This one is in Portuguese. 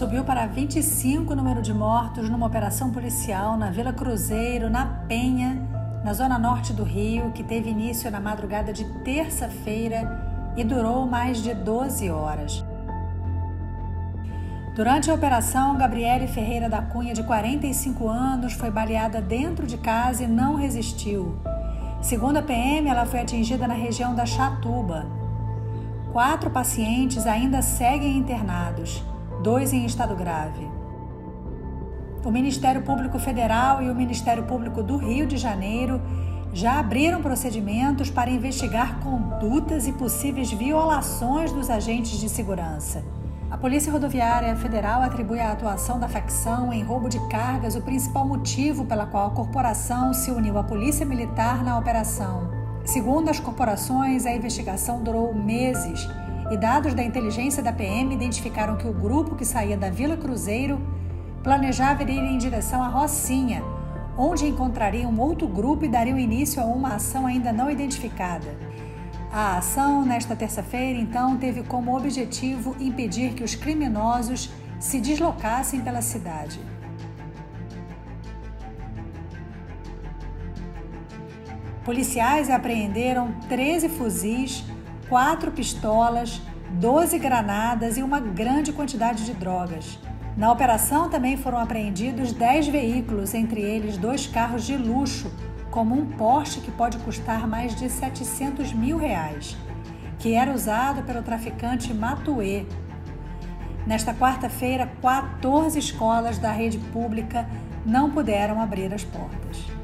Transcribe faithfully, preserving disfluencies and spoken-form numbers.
subiu para vinte e cinco o número de mortos numa operação policial na Vila Cruzeiro, na Penha, na zona norte do Rio, que teve início na madrugada de terça-feira e durou mais de doze horas. Durante a operação, Gabriele Ferreira da Cunha, de quarenta e cinco anos, foi baleada dentro de casa e não resistiu. Segundo a P M, ela foi atingida na região da Chatuba. Quatro pacientes ainda seguem internados, dois em estado grave. O Ministério Público Federal e o Ministério Público do Rio de Janeiro já abriram procedimentos para investigar condutas e possíveis violações dos agentes de segurança. A Polícia Rodoviária Federal atribui à atuação da facção em roubo de cargas o principal motivo pela qual a corporação se uniu à Polícia Militar na operação. Segundo as corporações, a investigação durou meses e dados da inteligência da P M identificaram que o grupo que saía da Vila Cruzeiro planejava ir em direção à Rocinha, onde encontraria um outro grupo e daria início a uma ação ainda não identificada. A ação, nesta terça-feira, então, teve como objetivo impedir que os criminosos se deslocassem pela cidade. Policiais apreenderam treze fuzis, quatro pistolas, doze granadas e uma grande quantidade de drogas. Na operação também foram apreendidos dez veículos, entre eles dois carros de luxo, como um Porsche que pode custar mais de setecentos mil reais, que era usado pelo traficante Matuê. Nesta quarta-feira, quatorze escolas da rede pública não puderam abrir as portas.